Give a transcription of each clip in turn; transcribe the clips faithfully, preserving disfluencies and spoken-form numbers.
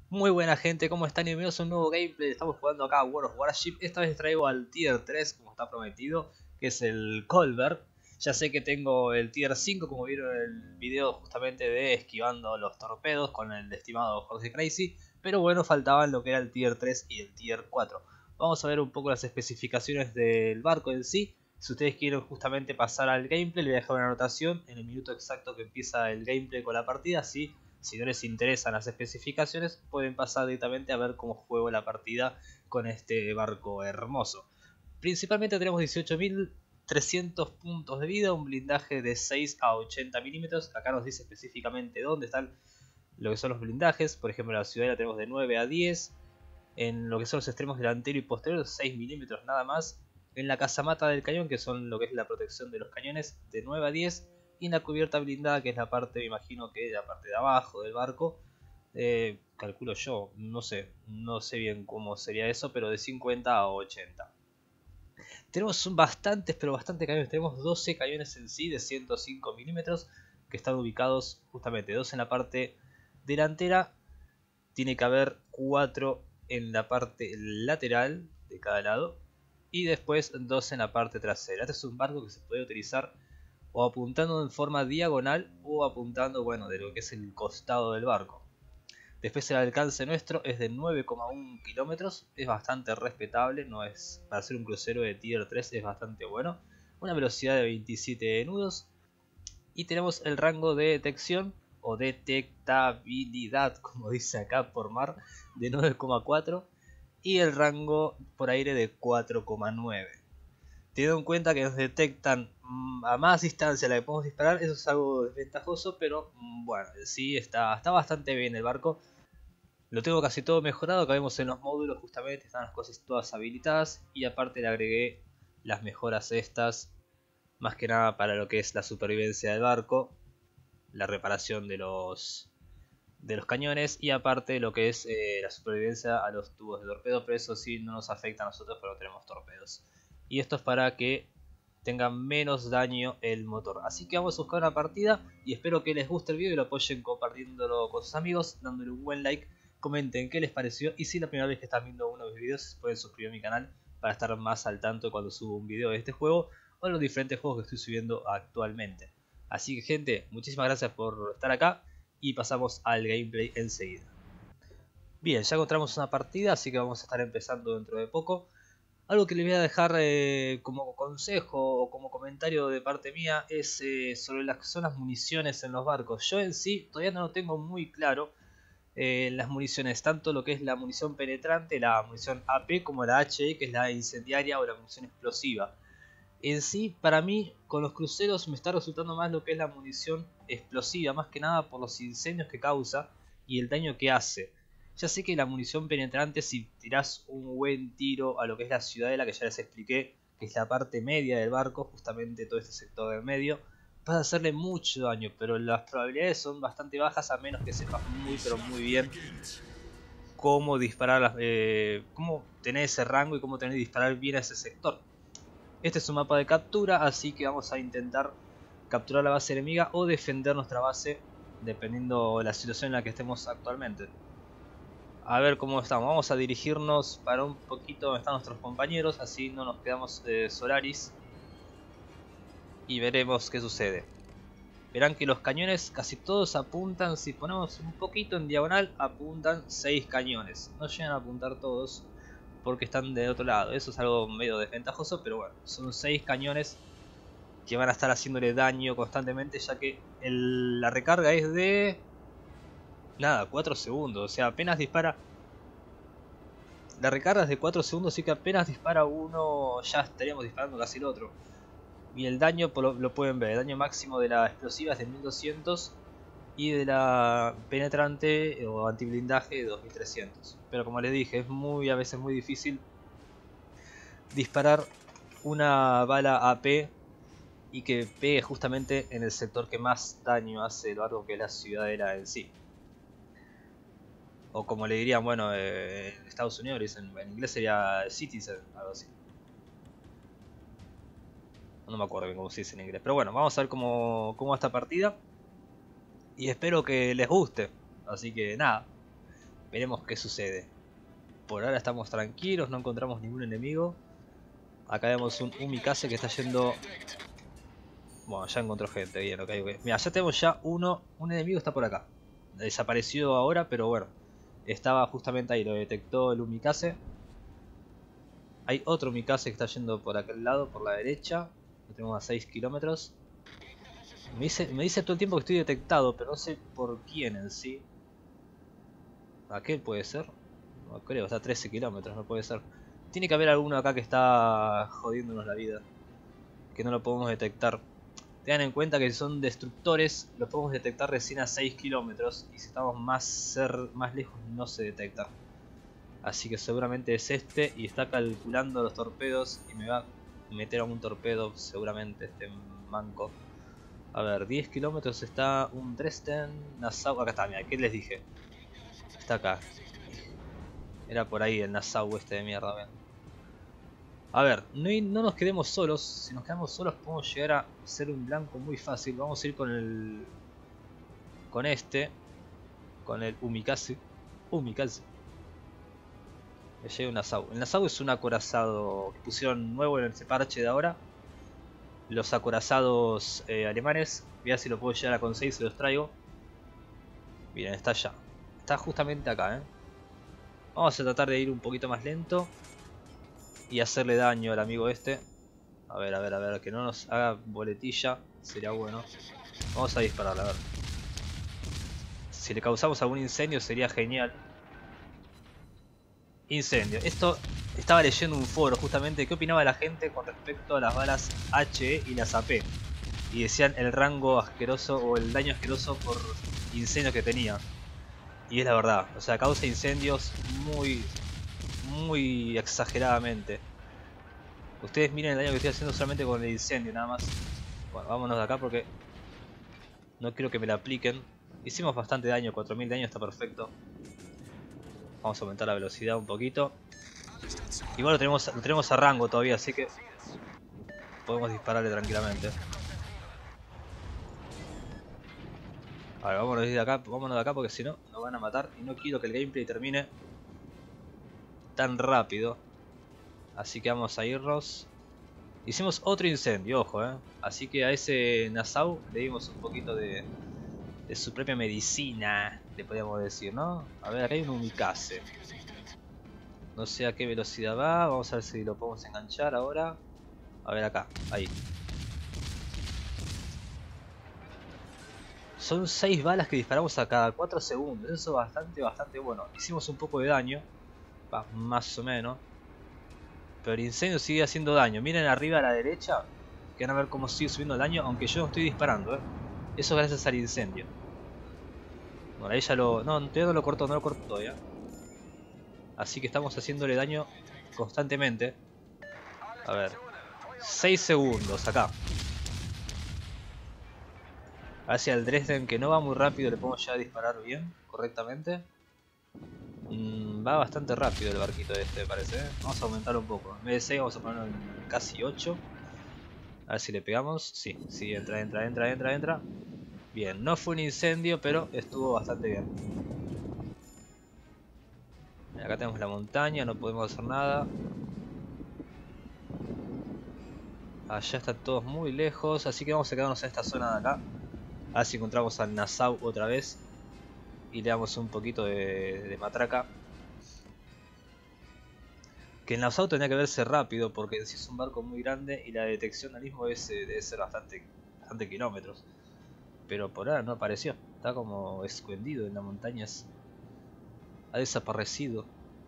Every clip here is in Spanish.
Muy buena gente, ¿cómo están? Y bienvenidos a un nuevo gameplay. Estamos jugando acá a World of Warship. Esta vez traigo al tier tres, como está prometido, que es el Colbert. Ya sé que tengo el tier cinco, como vieron en el video justamente de esquivando los torpedos con el estimado Jorge Crazy. Pero bueno, faltaban lo que era el tier tres y el tier cuatro. Vamos a ver un poco las especificaciones del barco en sí. Si ustedes quieren justamente pasar al gameplay, les voy a dejar una anotación en el minuto exacto que empieza el gameplay con la partida. Así, si no les interesan las especificaciones, pueden pasar directamente a ver cómo juego la partida con este barco hermoso. Principalmente tenemos dieciocho mil trescientos puntos de vida, un blindaje de seis a ochenta milímetros. Acá nos dice específicamente dónde están lo que son los blindajes. Por ejemplo, en la ciudadela tenemos de nueve a diez. En lo que son los extremos delantero y posterior, seis milímetros nada más. En la casamata del cañón, que son lo que es la protección de los cañones, de nueve a diez. Y en la cubierta blindada, que es la parte, me imagino que es la parte de abajo del barco, eh, calculo yo, no sé, no sé bien cómo sería eso, pero de cincuenta a ochenta. Tenemos bastantes, pero bastantes cañones. Tenemos doce cañones en sí de ciento cinco milímetros, que están ubicados justamente dos en la parte delantera. Tiene que haber cuatro en la parte lateral de cada lado y después dos en la parte trasera. Este es un barco que se puede utilizar o apuntando en forma diagonal o apuntando, bueno, de lo que es el costado del barco. Después el alcance nuestro es de nueve coma uno kilómetros, es bastante respetable, no es para ser un crucero de tier tres, es bastante bueno. Una velocidad de veintisiete nudos y tenemos el rango de detección o detectabilidad, como dice acá por mar, de nueve coma cuatro y el rango por aire de cuatro coma nueve. Teniendo en cuenta que nos detectan a más distancia la que podemos disparar, eso es algo desventajoso, pero bueno, sí está, está bastante bien el barco. Lo tengo casi todo mejorado, acá vemos en los módulos justamente, están las cosas todas habilitadas y aparte le agregué las mejoras estas, más que nada para lo que es la supervivencia del barco, la reparación de los de los cañones y aparte lo que es eh, la supervivencia a los tubos de torpedo, pero eso sí no nos afecta a nosotros, pero tenemos torpedos. Y esto es para que tenga menos daño el motor. Así que vamos a buscar una partida y espero que les guste el video y lo apoyen compartiéndolo con sus amigos, dándole un buen like, comenten qué les pareció y si es la primera vez que están viendo uno de mis videos pueden suscribir a mi canal para estar más al tanto cuando subo un video de este juego o de los diferentes juegos que estoy subiendo actualmente. Así que gente, muchísimas gracias por estar acá y pasamos al gameplay enseguida. Bien, ya encontramos una partida, así que vamos a estar empezando dentro de poco. Algo que les voy a dejar eh, como consejo o como comentario de parte mía es eh, sobre las que son las municiones en los barcos. Yo en sí todavía no lo tengo muy claro eh, las municiones, tanto lo que es la munición penetrante, la munición A P, como la H E, que es la incendiaria o la munición explosiva. En sí, para mí, con los cruceros me está resultando más lo que es la munición explosiva, más que nada por los incendios que causa y el daño que hace. Ya sé que la munición penetrante, si tirás un buen tiro a lo que es la ciudadela, que ya les expliqué, que es la parte media del barco, justamente todo este sector del medio, vas a hacerle mucho daño, pero las probabilidades son bastante bajas a menos que sepas muy pero muy bien cómo disparar, eh, cómo tener ese rango y cómo tener que disparar bien a ese sector. Este es un mapa de captura, así que vamos a intentar capturar la base enemiga o defender nuestra base, dependiendo de la situación en la que estemos actualmente. A ver cómo estamos, vamos a dirigirnos para un poquito donde están nuestros compañeros, así no nos quedamos eh, Solaris. Y veremos qué sucede. Verán que los cañones casi todos apuntan, si ponemos un poquito en diagonal, apuntan seis cañones. No llegan a apuntar todos porque están del otro lado. Eso es algo medio desventajoso, pero bueno, son seis cañones que van a estar haciéndole daño constantemente, ya que el, la recarga es de nada, cuatro segundos, o sea, apenas dispara. La recarga es de cuatro segundos, así que apenas dispara uno ya estaríamos disparando casi el otro. Y el daño lo, lo pueden ver, el daño máximo de la explosiva es de mil doscientos y de la penetrante o antiblindaje de dos mil trescientos. Pero como les dije, es muy a veces muy difícil disparar una bala A P y que pegue justamente en el sector que más daño hace el barco, que es la ciudadela en sí. O como le dirían, bueno, eh, en Estados Unidos en, en inglés sería Citizen, algo así. No me acuerdo bien cómo se dice en inglés. Pero bueno, vamos a ver cómo, cómo va esta partida. Y espero que les guste. Así que nada. Veremos qué sucede. Por ahora estamos tranquilos, no encontramos ningún enemigo. Acá vemos un Umikaze que está yendo... Bueno, ya encontró gente, bien, ok, ok. Mira, ya tenemos ya uno, un enemigo está por acá. Desapareció ahora, pero bueno. Estaba justamente ahí, lo detectó el Umikaze. Hay otro Umikaze que está yendo por aquel lado, por la derecha. Lo tenemos a seis kilómetros. Me dice, me dice todo el tiempo que estoy detectado, pero no sé por quién en sí. ¿Aquel puede ser? No creo, está a trece kilómetros, no puede ser. Tiene que haber alguno acá que está jodiéndonos la vida, que no lo podemos detectar. Tengan en cuenta que si son destructores, los podemos detectar recién a seis kilómetros. Y si estamos más, ser, más lejos no se detecta. Así que seguramente es este y está calculando los torpedos y me va a meter a un torpedo seguramente este manco. A ver, diez kilómetros está un Dresden, Nassau, acá está, mira, ¿qué les dije? Está acá. Era por ahí el Nassau este de mierda, ven. A ver, no, no nos quedemos solos. Si nos quedamos solos podemos llegar a ser un blanco muy fácil. Vamos a ir con el... Con este. Con el Umikaze. Umikaze. Le llega un Nassau. El Nassau es un acorazado que pusieron nuevo en ese parche de ahora. Los acorazados eh, alemanes. Voy a ver si lo puedo llegar a conseguir, se los traigo. Miren, está allá. Está justamente acá, ¿eh? Vamos a tratar de ir un poquito más lento. Y hacerle daño al amigo este. A ver, a ver, a ver, que no nos haga boletilla. Sería bueno. Vamos a dispararle, a ver. Si le causamos algún incendio sería genial. Incendio. Esto estaba leyendo un foro justamente. ¿Qué opinaba la gente con respecto a las balas H E y las A P? Y decían el rango asqueroso o el daño asqueroso por incendios que tenía. Y es la verdad. O sea, causa incendios muy, muy exageradamente. Ustedes miren el daño que estoy haciendo solamente con el incendio, nada más. Bueno, vámonos de acá porque no quiero que me la apliquen. Hicimos bastante daño, cuatro mil de daño, está perfecto. Vamos a aumentar la velocidad un poquito. Igual lo tenemos, lo tenemos a rango todavía, así que podemos dispararle tranquilamente. A ver, vámonos de acá, vámonos de acá porque si no nos van a matar. Y no quiero que el gameplay termine tan rápido. Así que vamos a irnos. Hicimos otro incendio, ojo, eh. Así que a ese Nassau le dimos un poquito de, de su propia medicina, le podríamos decir, ¿no? A ver, acá hay un Umikaze. No sé a qué velocidad va, vamos a ver si lo podemos enganchar ahora. A ver acá, ahí. Son seis balas que disparamos a cada cuatro segundos, eso es bastante, bastante bueno. Hicimos un poco de daño, va, más o menos. Pero el incendio sigue haciendo daño. Miren arriba a la derecha, que van a ver cómo sigue subiendo el daño, aunque yo no estoy disparando, ¿eh? Eso gracias al incendio. Bueno, ahí ya lo... No, todavía no lo cortó, no lo cortó todavía. Así que estamos haciéndole daño constantemente. A ver. seis segundos acá. Hacia el Dresden, que no va muy rápido, le podemos ya disparar bien, correctamente. Mm, va bastante rápido el barquito este, me parece, ¿eh? Vamos a aumentarlo un poco. En vez de seis vamos a ponerlo en casi ocho. A ver si le pegamos. Sí, sí, entra, entra, entra, entra, entra. Bien, no fue un incendio, pero estuvo bastante bien. Acá tenemos la montaña, no podemos hacer nada. Allá están todos muy lejos, así que vamos a quedarnos en esta zona de acá. A ver si encontramos al Nassau otra vez. Y le damos un poquito de, de matraca. Que el Nassau tendría que verse rápido, porque si es un barco muy grande y la detección del mismo es, debe ser bastante, bastante kilómetros. Pero por ahora no apareció, está como escondido en las montañas. Ha desaparecido.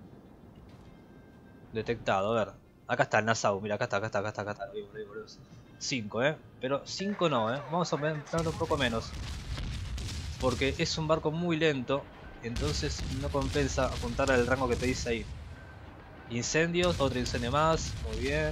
Detectado, a ver. Acá está el Nassau, mira, acá está, acá está, acá está, acá está. cinco, eh. Pero cinco no, eh. Vamos a aumentarlo un poco menos. Porque es un barco muy lento. Entonces no compensa apuntar al rango que te dice ahí. Incendios, otro incendio más. Muy bien.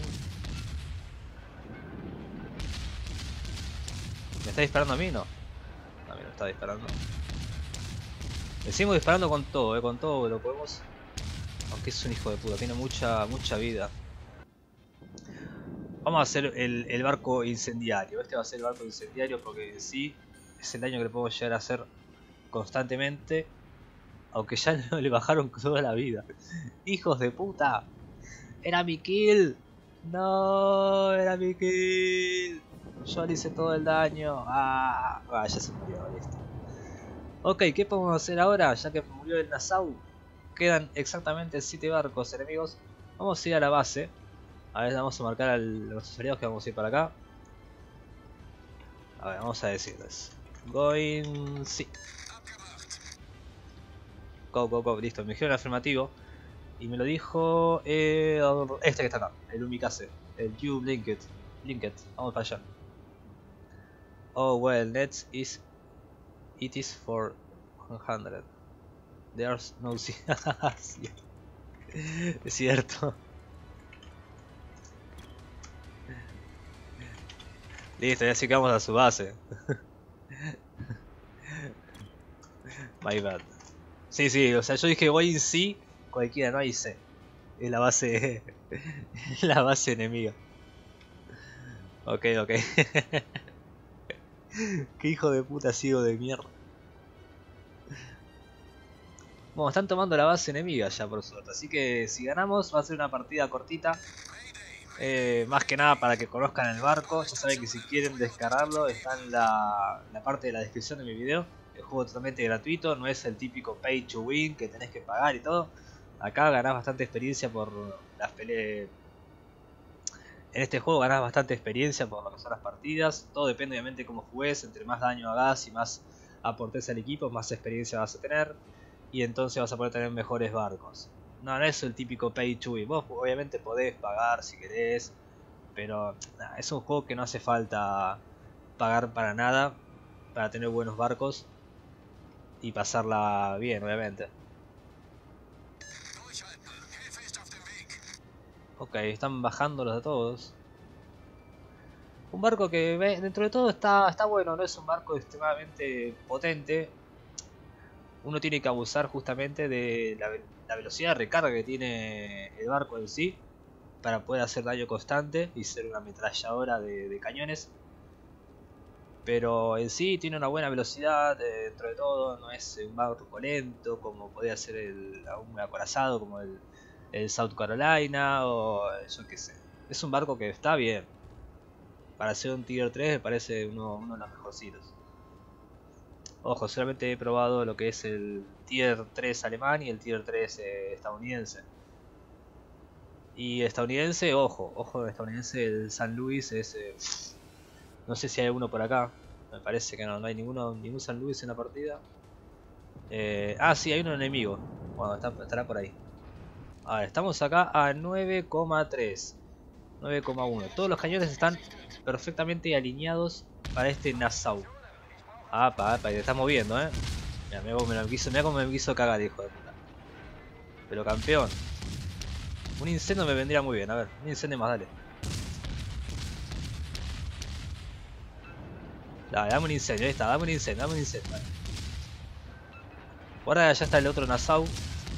¿Me está disparando a mí? No. A mí no está disparando. Le seguimos disparando con todo, eh. Con todo lo podemos. Aunque es un hijo de puta, tiene mucha, mucha vida. Vamos a hacer el, el barco incendiario. Este va a ser el barco incendiario porque en sí es el daño que le podemos llegar a hacer constantemente. Aunque ya no le bajaron toda la vida. ¡Hijos de puta! ¡Era mi kill! ¡No! ¡Era mi kill! Yo le hice todo el daño. ¡Ah! Ah, ya se murió, listo. Ok, ¿qué podemos hacer ahora? Ya que murió el Nassau. Quedan exactamente siete barcos enemigos. Vamos a ir a la base. A ver, vamos a marcar a los aliados que vamos a ir para acá. A ver, vamos a decirles. Going... sí. Go, go, go. Listo, me dijeron afirmativo. Y me lo dijo... Eh, este que está acá. El Umikaze. El You Blinked. Blinked. Vamos para allá. Oh, well, let's is... It is for one hundred. There's no... sí. Es cierto. Listo, ya sí que vamos a su base. My bad. Sí, sí, o sea, yo dije voy en sí, cualquiera, no hay C. Es la base... la base enemiga. Ok, ok. Qué hijo de puta ciego de mierda. Bueno, están tomando la base enemiga ya por suerte. Así que si ganamos va a ser una partida cortita. Eh, más que nada para que conozcan el barco. Ya saben que si quieren descargarlo está en la, la parte de la descripción de mi video. El juego totalmente gratuito, no es el típico pay to win que tenés que pagar y todo. Acá ganás bastante experiencia por las peleas. En este juego ganás bastante experiencia por lo que son las partidas. Todo depende obviamente de cómo juegues. Entre más daño hagas y más aportes al equipo, más experiencia vas a tener. Y entonces vas a poder tener mejores barcos. No, no es el típico pay to win. Vos obviamente podés pagar si querés. Pero nah, es un juego que no hace falta pagar para nada. Para tener buenos barcos. Y pasarla bien, obviamente. Ok, están bajándolos a todos. Un barco que dentro de todo está, está bueno, no es un barco extremadamente potente. Uno tiene que abusar justamente de la, la velocidad de recarga que tiene el barco en sí. Para poder hacer daño constante y ser una ametralladora de, de cañones. Pero en sí tiene una buena velocidad eh, dentro de todo. No es un barco lento como podría ser el, un acorazado como el, el South Carolina o yo qué sé. Es un barco que está bien. Para ser un Tier tres me parece uno, uno de los mejorcitos. Ojo, solamente he probado lo que es el Tier tres alemán y el Tier tres eh, estadounidense. Y estadounidense, ojo, ojo estadounidense, el San Luis es... Eh, no sé si hay alguno por acá. Me parece que no, no hay ninguno, ningún San Luis en la partida. Eh, ah, sí, hay un enemigo. Bueno, está, estará por ahí. A ver, estamos acá a nueve coma tres. nueve coma uno. Todos los cañones están perfectamente alineados para este Nassau. Apa, apa, y te está moviendo, eh. Mira, mira cómo me lo quiso, mira cómo me quiso cagar, hijo de puta. Pero campeón. Un incendio me vendría muy bien, a ver, un incendio más, dale. Dale, dame un incendio, ahí está, dame un incendio, dame un incendio. Dale. Ahora ya está el otro Nassau.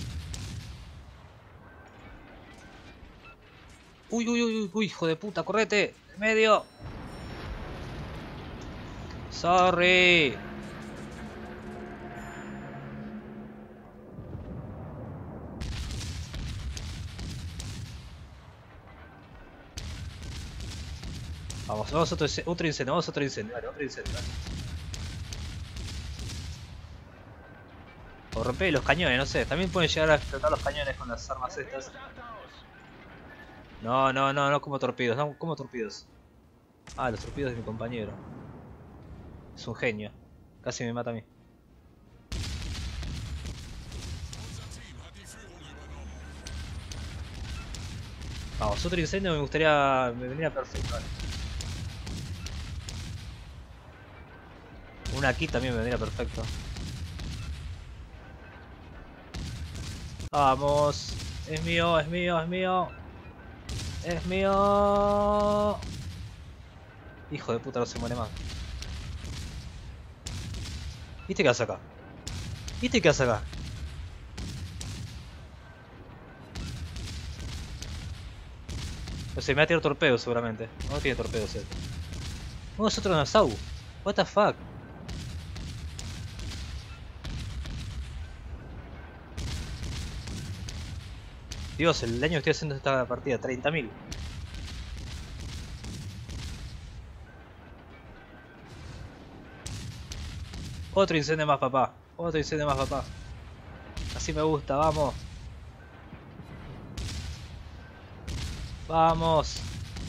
Uy, uy, uy, uy, hijo de puta, correte, en medio. Sorry. Vamos, vamos otro, otro incendio, vamos otro incendio, vale, otro incendio, vale. O romper los cañones, no sé, también pueden llegar a explotar los cañones con las armas estas. No, no, no, no como torpedos, no como torpedos. Ah, los torpedos de mi compañero. Es un genio, casi me mata a mí. Vamos, otro incendio me gustaría, me vendría perfecto, vale. Una aquí también me vendría perfecto. Vamos, es mío, es mío, es mío. Es mío. Hijo de puta, no se muere más. ¿Viste qué hace acá? ¿Viste qué hace acá? No sé, me va a tirar torpedos seguramente. No tiene torpedos él. No, es otro Nassau. What the fuck. Dios, el daño que estoy haciendo esta partida, treinta mil. Otro incendio más, papá. Otro incendio más, papá. Así me gusta, vamos. Vamos.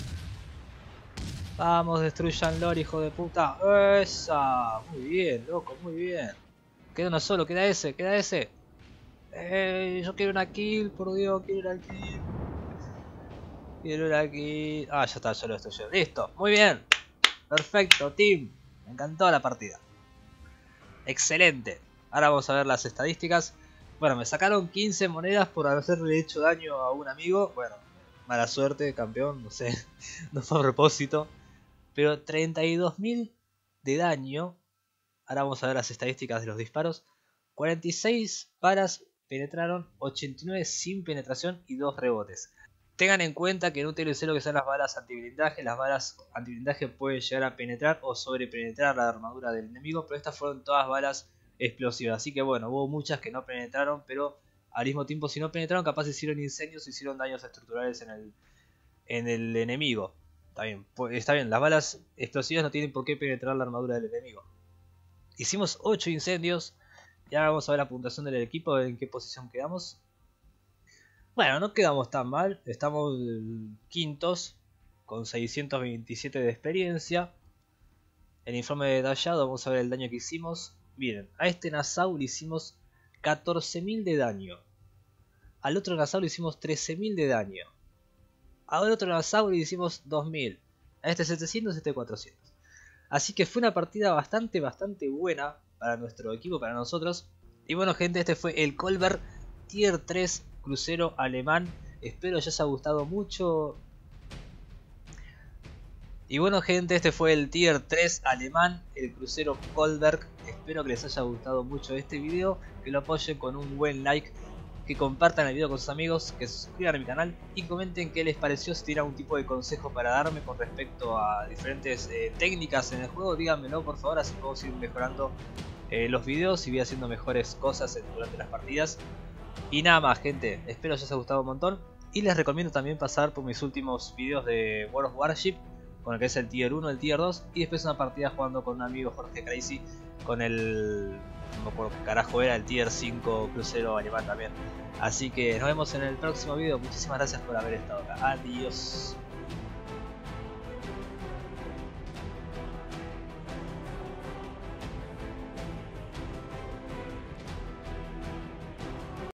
Vamos, destruyan lore, hijo de puta. Esa. Muy bien, loco, muy bien. Queda uno solo, queda ese, queda ese. Eh, yo quiero una kill, por Dios, quiero una kill. Quiero una kill. Ah, ya está, ya lo estoy yo. Listo, muy bien. Perfecto, team. Me encantó la partida. Excelente. Ahora vamos a ver las estadísticas. Bueno, me sacaron quince monedas por haberle hecho daño a un amigo. Bueno, mala suerte, campeón, no sé. No fue a propósito. Pero treinta y dos mil de daño. Ahora vamos a ver las estadísticas de los disparos. cuarenta y seis balas penetraron, ochenta y nueve sin penetración y dos rebotes. Tengan en cuenta que no utilicé lo que son las balas antiblindaje. Las balas antiblindaje pueden llegar a penetrar o sobrepenetrar la armadura del enemigo, pero estas fueron todas balas explosivas. Así que bueno, hubo muchas que no penetraron, pero al mismo tiempo si no penetraron capaz hicieron incendios, hicieron daños estructurales en el, en el enemigo. Está bien, pues, está bien, las balas explosivas no tienen por qué penetrar la armadura del enemigo. Hicimos ocho incendios. Y ahora vamos a ver la puntuación del equipo, en qué posición quedamos. Bueno, no quedamos tan mal. Estamos quintos con seiscientos veintisiete de experiencia. El informe detallado, vamos a ver el daño que hicimos. Miren, a este Nassau le hicimos catorce mil de daño. Al otro Nassau le hicimos trece mil de daño. Al otro Nassau le hicimos dos mil. A este setecientos, a este cuatrocientos. Así que fue una partida bastante, bastante buena para nuestro equipo, para nosotros. Y bueno, gente, este fue el Kolber Tier tres crucero alemán. Espero les haya gustado mucho. Y bueno, gente, este fue el Tier tres alemán, el crucero Kolberg. Espero que les haya gustado mucho este video, que lo apoyen con un buen like, que compartan el video con sus amigos, que se suscriban a mi canal y comenten qué les pareció, si tienen algún tipo de consejo para darme con respecto a diferentes eh, técnicas en el juego. Díganmelo por favor, así puedo seguir mejorando eh, los videos y voy haciendo mejores cosas durante las partidas. Y nada más, gente, espero que les haya gustado un montón y les recomiendo también pasar por mis últimos videos de World of Warship, con el que es el Tier uno, el Tier dos y después una partida jugando con un amigo, Jorge Crazy, con el... no me acuerdo qué carajo era, el Tier cinco crucero alemán también. Así que nos vemos en el próximo video. Muchísimas gracias por haber estado acá. Adiós.